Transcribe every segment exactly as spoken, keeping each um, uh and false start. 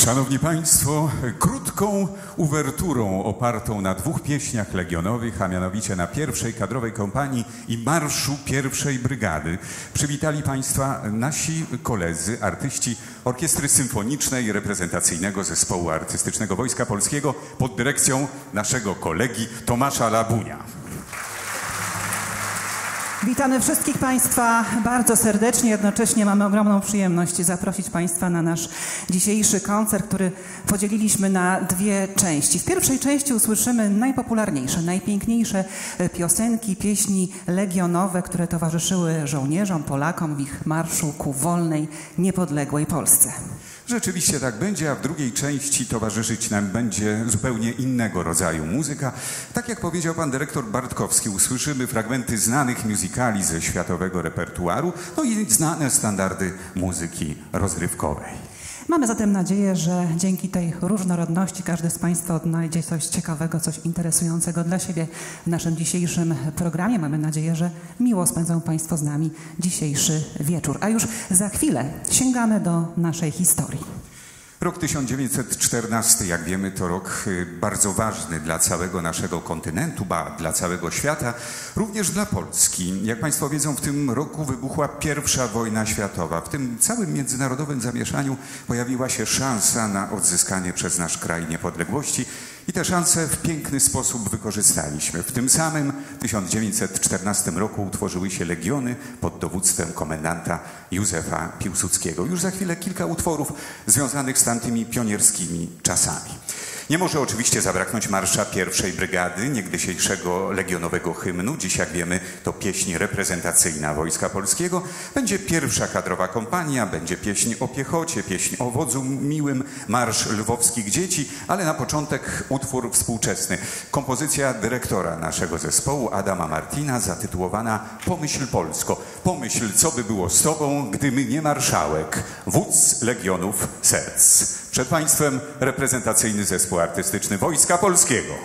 Szanowni Państwo, krótką uwerturą opartą na dwóch pieśniach legionowych, a mianowicie na pierwszej kadrowej kompanii i marszu pierwszej brygady, przywitali Państwa nasi koledzy, artyści Orkiestry Symfonicznej Reprezentacyjnego Zespołu Artystycznego Wojska Polskiego pod dyrekcją naszego kolegi Tomasza Labunia. Witamy wszystkich Państwa bardzo serdecznie. Jednocześnie mamy ogromną przyjemność zaprosić Państwa na nasz dzisiejszy koncert, który podzieliliśmy na dwie części. W pierwszej części usłyszymy najpopularniejsze, najpiękniejsze piosenki, pieśni legionowe, które towarzyszyły żołnierzom, Polakom w ich marszu ku wolnej, niepodległej Polsce. Rzeczywiście tak będzie, a w drugiej części towarzyszyć nam będzie zupełnie innego rodzaju muzyka. Tak jak powiedział pan dyrektor Bartkowski, usłyszymy fragmenty znanych musicali ze światowego repertuaru, no i znane standardy muzyki rozrywkowej. Mamy zatem nadzieję, że dzięki tej różnorodności każdy z Państwa odnajdzie coś ciekawego, coś interesującego dla siebie w naszym dzisiejszym programie. Mamy nadzieję, że miło spędzą Państwo z nami dzisiejszy wieczór. A już za chwilę sięgamy do naszej historii. Rok tysiąc dziewięćset czternasty, jak wiemy, to rok bardzo ważny dla całego naszego kontynentu, ba, dla całego świata, również dla Polski. Jak Państwo wiedzą, w tym roku wybuchła pierwsza wojna światowa. W tym całym międzynarodowym zamieszaniu pojawiła się szansa na odzyskanie przez nasz kraj niepodległości i tę szansę w piękny sposób wykorzystaliśmy. W tym samym tysiąc dziewięćset czternastym roku utworzyły się legiony pod dowództwem komendanta Józefa Piłsudskiego. Już za chwilę kilka utworów związanych z tamtymi pionierskimi czasami. Nie może oczywiście zabraknąć marsza pierwszej brygady, niegdysiejszego legionowego hymnu. Dziś, jak wiemy, to pieśń reprezentacyjna Wojska Polskiego. Będzie pierwsza kadrowa kompania, będzie pieśń o piechocie, pieśń o wodzu miłym, marsz lwowskich dzieci, ale na początek utwór współczesny. Kompozycja dyrektora naszego zespołu, Adama Martina, zatytułowana Pomyśl Polsko. Pomyśl, co by było z tobą, gdyby nie marszałek, wódz legionów serc. Przed Państwem reprezentacyjny zespół artystyczny Wojska Polskiego.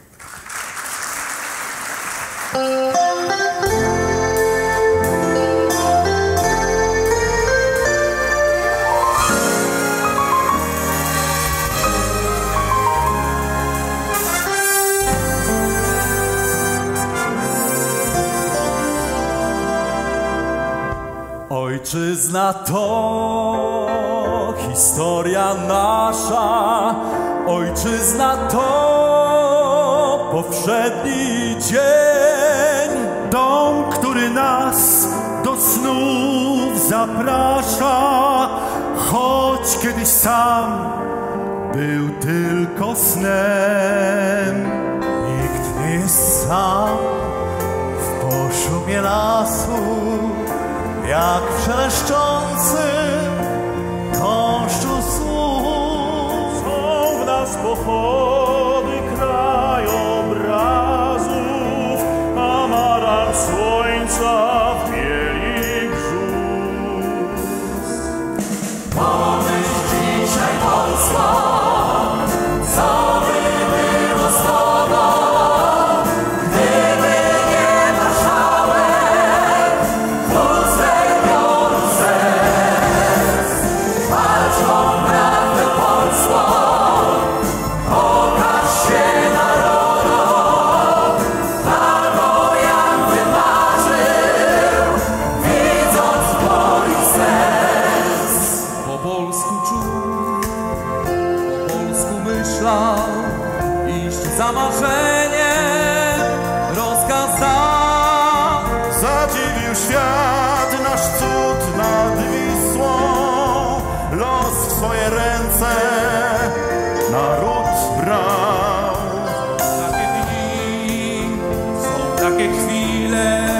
Ojczyzna to historia nasza, ojczyzna to powszedni dzień. Dom, który nas do snów zaprasza, choć kiedyś sam był tylko snem. Nikt nie jest sam w poszumie lasu, jak w szeleszczącym gąszczu słów. Są w nas pochody krajobrazów, amarant słońca w bieli brzus. Pomyśl dzisiaj, Polsko, co by było z tobą, gdyby nie marszałek, wódz legionów serc. Walczą prawdę polską, pokaż się narodom, albo jak wymarzył, widząc bój serc. Po polsku czuł, po polsku myślał, iść za marzeniem rozkazał. Zadziwił świat nasz cud nad Wisłą, los w swoje ręce naród brał. Takie dni, są takie chwile,